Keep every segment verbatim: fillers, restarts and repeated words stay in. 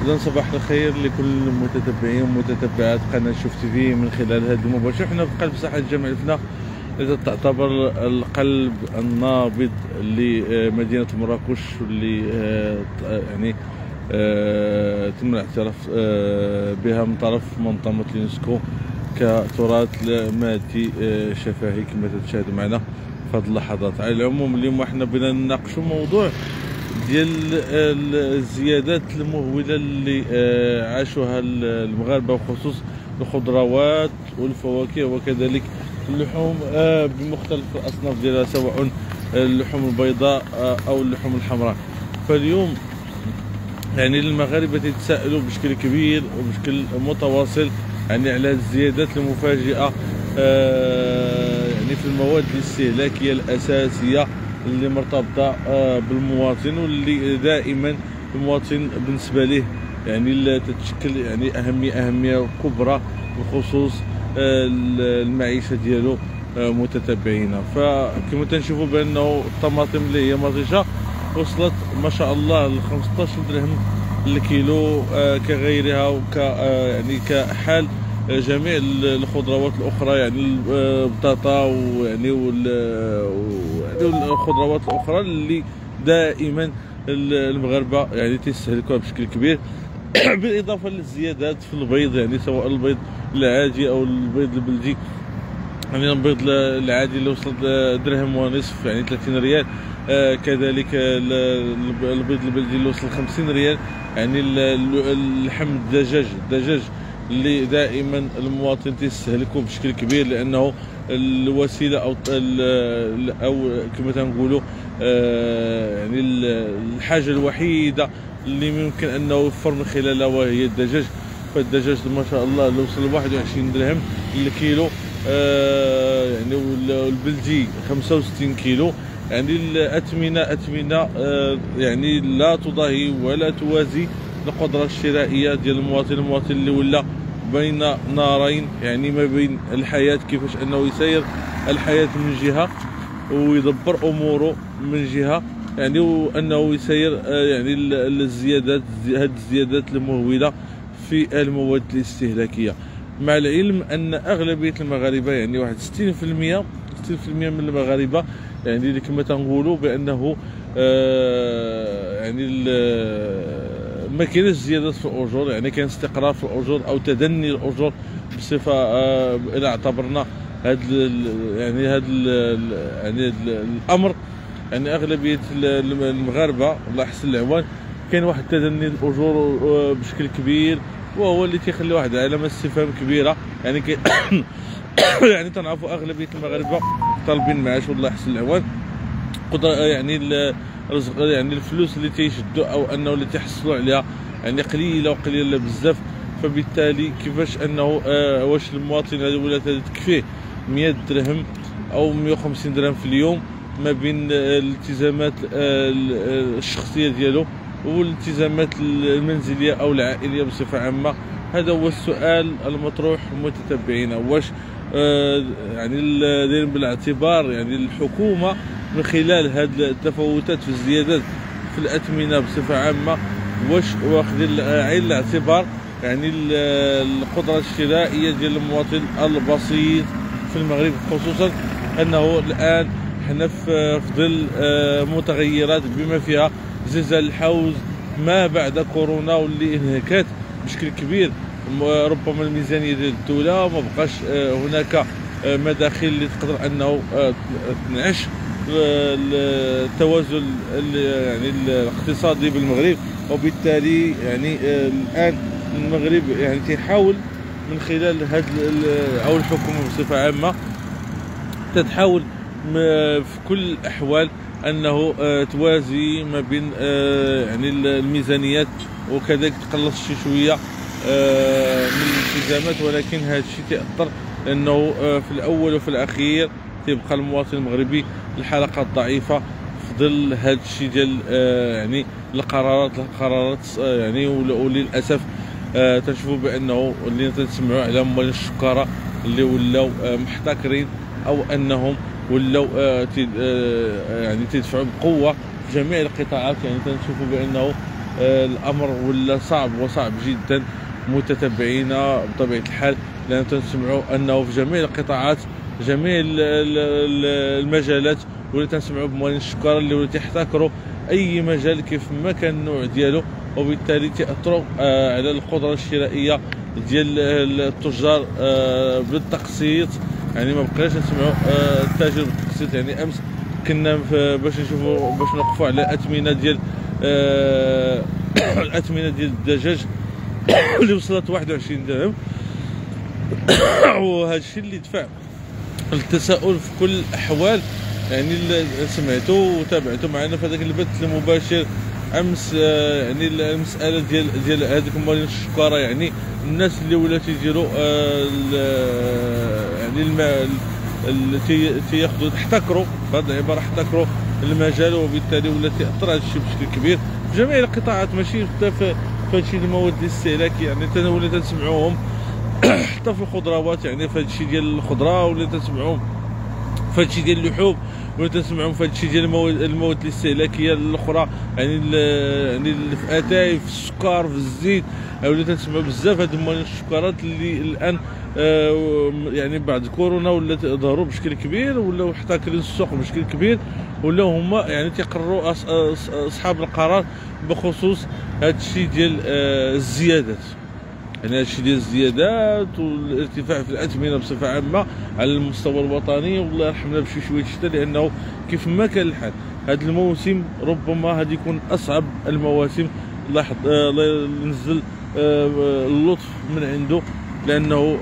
إذا صباح الخير لكل المتتبعين ومتتبعات قناة شوف تي في من خلال هذا المباشر. حنا في قلب ساحة جامع الفنا التي تعتبر القلب النابض لمدينة مراكش، واللي يعني تم الاعتراف بها من طرف منظمة اليونسكو كتراث مادي شفاهي كما تشاهدوا معنا في هذه اللحظات. على العموم اليوم احنا بنا نناقشوا موضوع ديال الزيادات المهوله اللي عاشوها المغاربه، وخصوص الخضروات والفواكه وكذلك اللحوم بمختلف الاصناف ديالها، سواء اللحوم البيضاء او اللحوم الحمراء. فاليوم يعني المغاربه يتساءلوا بشكل كبير وبشكل متواصل يعني على الزيادات المفاجئه يعني في المواد الاستهلاكيه الاساسيه اللي مرتبطه بالمواطن، واللي دائما المواطن بالنسبه له يعني تتشكل يعني اهميه اهميه كبرى بخصوص المعيشه ديالو متتبعينا. فكما تنشوفوا بانه الطماطم اللي هي مطيشه وصلت ما شاء الله ل خمسطاش درهم الكيلو كغيرها، وك يعني كحال جميع الخضروات الاخرى، يعني البطاطا ويعني والخضروات الاخرى اللي دائما المغاربه يعني تستهلكوها بشكل كبير. بالاضافه للزيادات في البيض، يعني سواء البيض العادي او البيض البلدي. يعني البيض العادي اللي وصل درهم ونصف يعني ثلاثين ريال، آه كذلك البيض البلدي اللي وصل خمسين ريال. يعني اللحم الدجاج الدجاج اللي دائما المواطن تيستهلكه بشكل كبير، لانه الوسيله او او كما تنقولوا آه يعني الحاجه الوحيده اللي ممكن انه يوفر من خلالها وهي الدجاج. فالدجاج ما شاء الله اللي وصل ل واحد وعشرين درهم الكيلو، آه يعني والبلدي خمسة وستين كيلو. يعني الاثمنه اثمنه آه يعني لا تضاهي ولا توازي القدره الشرائيه ديال المواطن المواطن اللي ولا بين نارين، يعني ما بين الحياه كيفاش انه يسير الحياه من جهه ويدبر اموره من جهه، يعني وانه يسير آه يعني الزيادات هذه الزيادات المهوله في المواد الاستهلاكيه. مع العلم ان اغلبيه المغاربه يعني واحد ستين بالمئة ستين بالمئة من المغاربه يعني اللي كما تنقولوا بانه آه يعني ما كاينش زيادات في الاجور، يعني كاين استقرار في الاجور او تدني الاجور بصفه آه الى اعتبرنا هذا يعني هذا يعني الامر. يعني اغلبيه المغاربه الله يحسن العوان كاين واحد تدني الاجور بشكل كبير، وهو اللي تيخلي واحد علامه استفهام كبيره. يعني كي يعني تنعرفوا اغلبيه المغاربه طالبين معاش والله يحسن العوان قدره، يعني الرزق يعني الفلوس اللي تيشدوا او انه اللي تيحصلوا عليها يعني قليله وقليله بزاف. فبالتالي كيفاش انه آه واش المواطن هذا ولا تكفيه مئة درهم او مئة وخمسين درهم في اليوم ما بين الالتزامات آه الشخصيه ديالو والالتزامات المنزليه او العائليه بصفه عامه؟ هذا هو السؤال المطروح متتبعين. واش آه يعني دايرين بالاعتبار يعني الحكومه من خلال هذه التفاوتات في الزيادات في الاثمنه بصفه عامه، واش واخدين عين الاعتبار يعني القدره الشرائيه ديال المواطن البسيط في المغرب، خصوصا انه الان حنا في ظل آه متغيرات بما فيها زلزال الحوز ما بعد كورونا، واللي انهكت بشكل كبير ربما الميزانيه ديال الدوله، ما بقاش هناك مداخل اللي تقدر انه تنعش التوازن يعني الاقتصادي بالمغرب. وبالتالي يعني الان المغرب يعني تيحاول من خلال هذا او الحكومه بصفه عامه تتحاول في كل الاحوال انه توازي ما بين يعني الميزانيات، وكذلك تقلص شي شويه من الالتزامات. ولكن هذا الشيء تاثر لانه في الاول وفي الاخير تيبقى المواطن المغربي الحلقه الضعيفه في ظل هذا الشيء ديال يعني القرارات القرارات يعني. وللاسف تنشوفوا بانه اللي تنسمعوا على موالين الشكاره اللي ولاو محتكرين او انهم ولاو يعني تدفعوا بقوه جميع القطاعات. يعني تنشوفوا بانه الامر ولا صعب وصعب جدا متتبعينا بطبيعه الحال، لان تنسمعوا انه في جميع القطاعات جميع المجالات ولا تنسمعوا بموالين الشكاره اللي ولا تيحتكروا اي مجال كيف ما كان النوع ديالو، وبالتالي تاثروا على القدره الشرائيه ديال التجار بالتقسيط. يعني ما بقيناش نسمعوا التاجر بالتقسيط. يعني امس كنا باش نشوفوا باش نوقفوا على اثمنه ديال الاثمنه ديال الدجاج اللي وصلت واحد وعشرين درهم، وهذا الشيء اللي دفع التساؤل في كل الاحوال. يعني سمعتوا وتابعتوا معنا في هذاك البث المباشر امس، يعني المساله ديال ديال هذوك موالين الشكاره، يعني الناس اللي ولاو تيديروا يعني الماء تياخذوا احتكروا، بهذه العباره احتكروا المجال، وبالتالي ولا تاثر هذا الشيء بشكل كبير في جميع القطاعات، ماشي حتى في هادشي المواد الاستهلاكيه. يعني حتى ولا تنسمعوهم حتى في الخضروات، يعني في هادشي ديال الخضره ولا تنسمعوهم في هادشي ديال اللحوم ولا تنسمعوهم في هادشي ديال المواد المواد الاستهلاكيه الاخرى، يعني يعني في اتاي في السكر في الزيت، ولا تنسمعوا بزاف هاد المواد السكرات اللي الان آه يعني بعد كورونا ولا ظهروا بشكل كبير، ولا محتكرين السوق بشكل كبير، ولا هما يعني تيقرروا اصحاب القرار بخصوص هاد الشيء ديال آه الزيادات. يعني هادشي ديال الزيادات والارتفاع في الاثمنه بصفه عامه على المستوى الوطني، والله يرحمنا بشي شويه شتا، لانه كيف ما كان الحال هذا الموسم ربما هذا يكون اصعب المواسم. الله يحط الله ينزل اللطف من عنده، لانه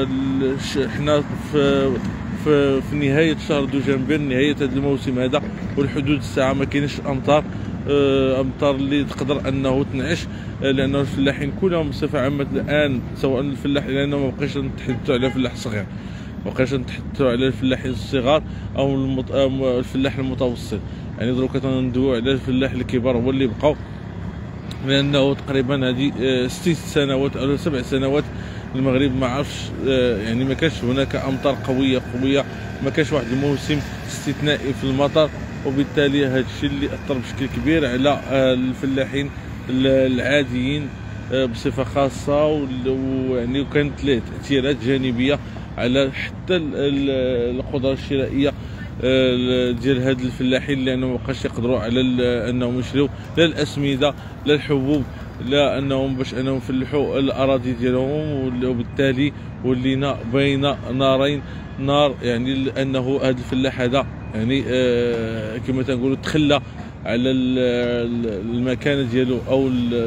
حنا في في, في نهايه شهر دجنبر، نهايه هذا الموسم هذا، والحدود الساعه ما كاينش امطار امطار اللي تقدر انه تنعش، لانه الفلاحين كلهم بصفه عامه الان، سواء الفلاح، لانه ما بقيش نتحدثوا على الفلاح الصغير، ما بقيش نتحدثوا على الفلاحين الصغار او الفلاح المتوسط، يعني دروك كندويو على الفلاح الكبار هو اللي بقاو، لانه تقريبا هذه ست سنوات او سبع سنوات المغرب ما عرفش، يعني ما كانش هناك امطار قويه قويه، ما كانش واحد الموسم استثنائي في المطر، وبالتالي هذا الشيء اللي اثر بشكل كبير على الفلاحين العاديين بصفه خاصه، ويعني وكانت له تاثيرات جانبيه على حتى القدره الشرائيه ديال هاد الفلاحين، لانه ما بقاش يقدروا على انهم يشريو لا الاسمده لا الحبوب لا انهم باش انهم يفلحوا الاراضي ديالهم، وبالتالي ولينا بين نارين، نار يعني انه هذا الفلاح هذا يعني آه كما تنقولوا تخلى على المكانه ديالو او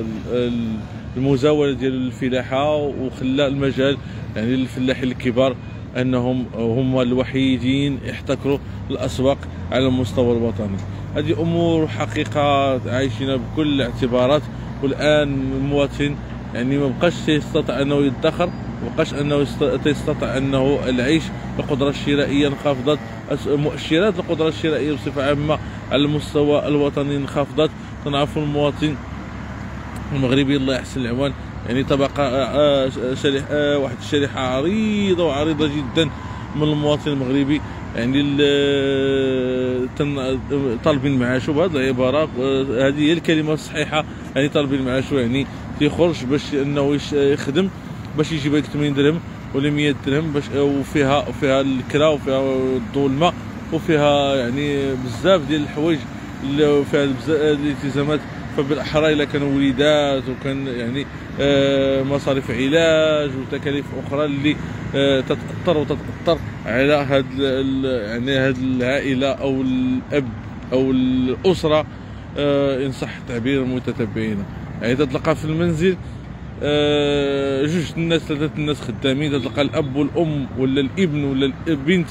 المزاوله ديالو للفلاحه، وخلى المجال يعني للفلاحين الكبار انهم هم الوحيدين يحتكروا الاسواق على المستوى الوطني. هذه امور حقيقه عايشين بكل الاعتبارات، والان المواطن يعني ما بقاش يستطيع انه يدخر، ما بقاش انه يستطيع انه العيش، القدره الشرائيه انخفضت، مؤشرات القدره الشرائيه بصفه عامه على المستوى الوطني انخفضت. كنعرفوا المواطن المغربي الله يحسن العوان يعني طبقه شريحه واحد الشريحه عريضه وعريضه جدا من المواطن المغربي، يعني طالبين معاشو، بهذه العباره هذه هي الكلمه الصحيحه، يعني طالبين معاشو يعني تيخرج باش انه يخدم باش يجيب لك ثمانين درهم ولا مية درهم باش، وفيها وفيها الكرا وفيها الضوء الماء وفيها يعني بزاف ديال الحوايج وفيها بزاف الالتزامات، فبالاحرى الا كانوا وليدات وكان يعني آه مصاريف علاج وتكاليف اخرى اللي آه تتاثر وتتاثر على هاد يعني هاد العائله او الاب او الاسره، آه ان صح التعبير المتتبعين. يعني تتلقى في المنزل آه جوج الناس ثلاثه الناس خدامين، تتلقى الاب والام ولا الابن ولا البنت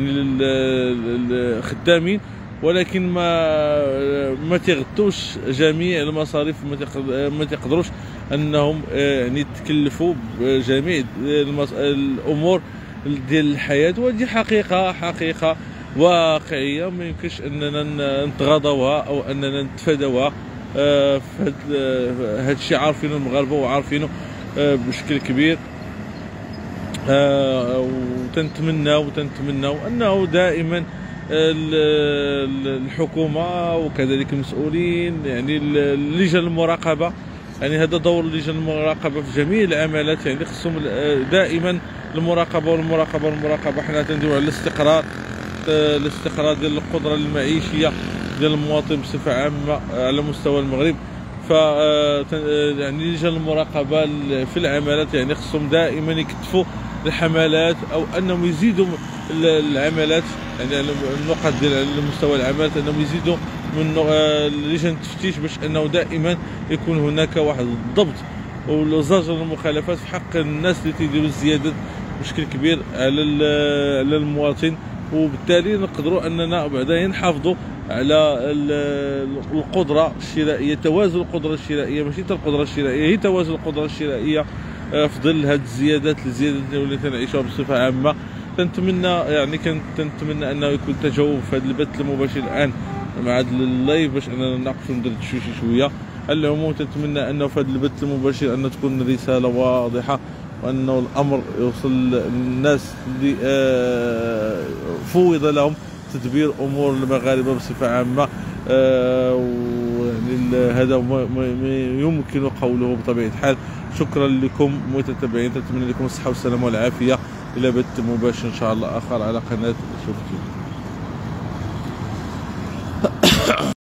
يعني خدامين، ولكن ما ما تغطوش جميع المصاريف، ما تقدروش انهم يعني يتكلفوا بجميع الامور ديال الحياه، وهذه حقيقه حقيقه واقعيه ما يمكنش اننا نتغاضوها او اننا نتفادوها. آه هذا الشيء عارفينه المغاربه وعارفينه آه بشكل كبير، آه وتنتمنى وتنتمنى انه دائما الحكومه وكذلك المسؤولين، يعني لجان المراقبه. يعني هذا دور لجان المراقبه في جميع العمليات، يعني خصهم دائما المراقبه والمراقبه والمراقبه. حنا تندويو على الاستقرار، الاستقرار ديال القدره المعيشيه ديال المواطن بصفه عامه على مستوى المغرب. ف يعني لجان المراقبه في العمليات يعني خصهم دائما يكتفوا الحملات او انهم يزيدوا العمليات، يعني على النقط ديال على مستوى العمليات انهم يزيدوا من لجان التفتيش، باش انه دائما يكون هناك واحد الضبط وزجر المخالفات في حق الناس اللي تيديروا الزيادات بشكل كبير على على المواطن. وبالتالي نقدروا اننا بعدا نحافظوا على القدره الشرائيه، توازن القدره الشرائيه، ماشي حتى القدره الشرائيه، هي توازن القدره الشرائيه في ظل هذه الزيادات الزيادات اللي تنعيشها بصفه عامه. تنتمنى يعني كنت تنتمنى انه يكون تجاوب في هذا البث المباشر الان مع هذا اللايف باش اننا نناقشوا ندير شي شويه. على العموم تنتمنى انه في هذا البث المباشر ان تكون رساله واضحه، وانه الامر يوصل للناس اللي فوض لهم تدبير امور المغاربه بصفه عامه. ويعني هذا ما يمكن قوله بطبيعه الحال. شكرا لكم متتبعين، نتمنى لكم الصحه والسلامه والعافيه. الى بث مباشر ان شاء الله اخر على قناه شوف تي في.